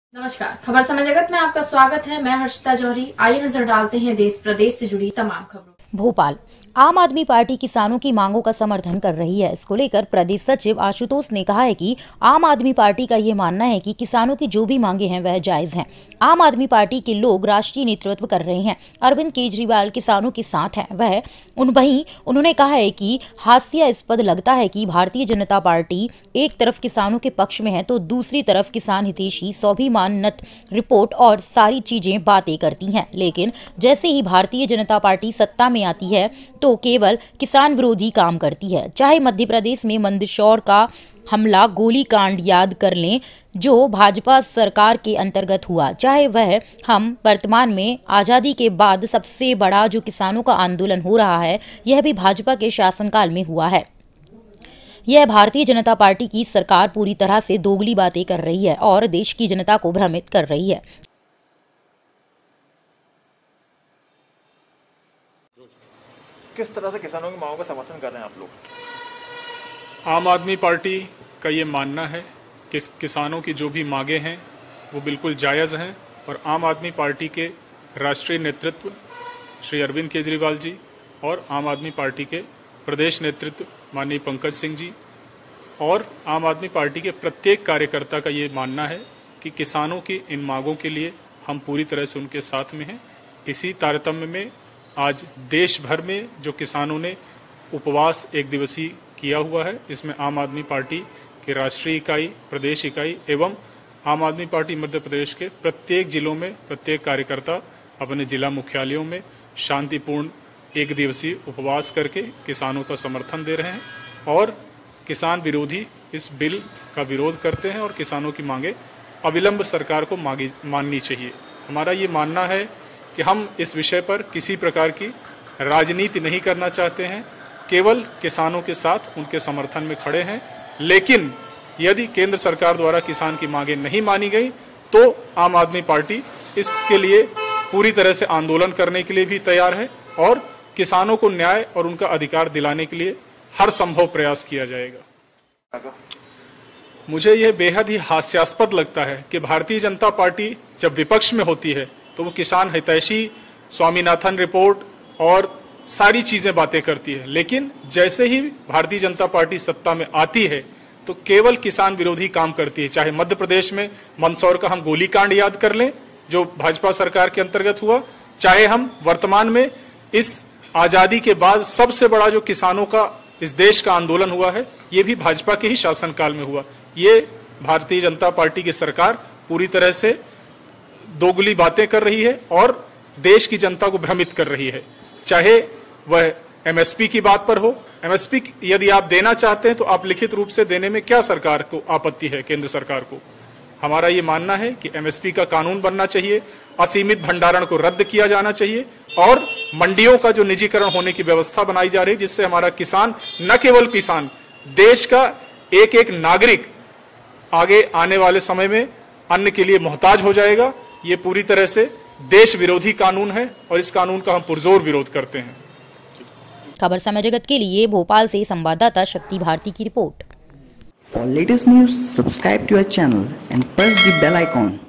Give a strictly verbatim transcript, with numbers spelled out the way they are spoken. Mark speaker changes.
Speaker 1: नमस्कार, खबर समय जगत में आपका स्वागत है। मैं हर्षिता जौहरी। आइए नजर डालते हैं देश प्रदेश से जुड़ी तमाम खबरों।
Speaker 2: भोपाल आम आदमी पार्टी किसानों की मांगों का समर्थन कर रही है। इसको लेकर प्रदेश सचिव आशुतोष ने कहा है कि आम आदमी पार्टी का ये मानना है कि किसानों की जो भी मांगे हैं वह जायज हैं। आम आदमी पार्टी के लोग राष्ट्रीय नेतृत्व कर रहे हैं। अरविंद केजरीवाल किसानों के साथ हैं। वह उन वहीं उन्होंने कहा है कि हास्यास्पद लगता है कि भारतीय जनता पार्टी एक तरफ किसानों के पक्ष में है तो दूसरी तरफ किसान हितैषी स्वाभिमान रिपोर्ट और सारी चीजें बातें करती हैं, लेकिन जैसे ही भारतीय जनता पार्टी सत्ता में आती है तो केवल किसान विरोधी काम करती है। चाहे मध्य प्रदेश में मंदसौर का हमला गोली कांड याद कर लें जो भाजपा सरकार के अंतर्गत हुआ, चाहे वह हम वर्तमान में आजादी के बाद सबसे बड़ा जो किसानों का आंदोलन हो रहा है यह भी भाजपा के शासनकाल में हुआ है। यह भारतीय जनता पार्टी की सरकार पूरी तरह से दोगली बातें कर रही है और देश की जनता को भ्रमित कर रही है।
Speaker 3: किस तरह से किसानों की मांगों का समर्थन कर रहे हैं आप लोग?
Speaker 4: आम आदमी पार्टी का ये मानना है कि किसानों की जो भी मांगे हैं वो बिल्कुल जायज़ हैं और आम आदमी पार्टी के राष्ट्रीय नेतृत्व श्री अरविंद केजरीवाल जी और आम आदमी पार्टी के प्रदेश नेतृत्व माननीय पंकज सिंह जी और आम आदमी पार्टी के प्रत्येक कार्यकर्ता का ये मानना है कि किसानों की इन मांगों के लिए हम पूरी तरह से उनके साथ में हैं। इसी तारतम्य में आज देश भर में जो किसानों ने उपवास एक दिवसीय किया हुआ है, इसमें आम आदमी पार्टी की राष्ट्रीय इकाई, प्रदेश इकाई एवं आम आदमी पार्टी मध्य प्रदेश के प्रत्येक जिलों में प्रत्येक कार्यकर्ता अपने जिला मुख्यालयों में शांतिपूर्ण एक दिवसीय उपवास करके किसानों का समर्थन दे रहे हैं और किसान विरोधी इस बिल का विरोध करते हैं और किसानों की मांगे अविलंब सरकार को मांगी माननी चाहिए। हमारा ये मानना है कि हम इस विषय पर किसी प्रकार की राजनीति नहीं करना चाहते हैं, केवल किसानों के साथ उनके समर्थन में खड़े हैं। लेकिन यदि केंद्र सरकार द्वारा किसान की मांगे नहीं मानी गई तो आम आदमी पार्टी इसके लिए पूरी तरह से आंदोलन करने के लिए भी तैयार है और किसानों को न्याय और उनका अधिकार दिलाने के लिए हर संभव प्रयास किया जाएगा। मुझे यह बेहद ही हास्यास्पद लगता है कि भारतीय जनता पार्टी जब विपक्ष में होती है तो वो किसान हितैषी स्वामीनाथन रिपोर्ट और सारी चीजें बातें करती है, लेकिन जैसे ही भारतीय जनता पार्टी सत्ता में आती है तो केवल किसान विरोधी काम करती है। चाहे मध्य प्रदेश में मंदसौर का हम गोलीकांड याद कर लें जो भाजपा सरकार के अंतर्गत हुआ, चाहे हम वर्तमान में इस आजादी के बाद सबसे बड़ा जो किसानों का इस देश का आंदोलन हुआ है ये भी भाजपा के ही शासनकाल में हुआ। ये भारतीय जनता पार्टी की सरकार पूरी तरह से दोगली बातें कर रही है और देश की जनता को भ्रमित कर रही है। चाहे वह एमएसपी की बात पर हो, एमएसपी यदि आप देना चाहते हैं तो आप लिखित रूप से देने में क्या सरकार को आपत्ति है? केंद्र सरकार को हमारा ये मानना है कि एमएसपी का कानून बनना चाहिए, असीमित भंडारण को रद्द किया जाना चाहिए और मंडियों का जो निजीकरण होने की व्यवस्था बनाई जा रही है जिससे हमारा किसान, न केवल किसान, देश का एक एक नागरिक आगे आने वाले समय में अन्न के लिए मोहताज हो जाएगा। ये पूरी तरह से देश विरोधी कानून है और इस कानून का हम पुरजोर विरोध करते हैं।
Speaker 2: खबर समय जगत के लिए भोपाल से संवाददाता शक्ति भारती की report.
Speaker 5: For latest news, subscribe to our channel and press the bell icon.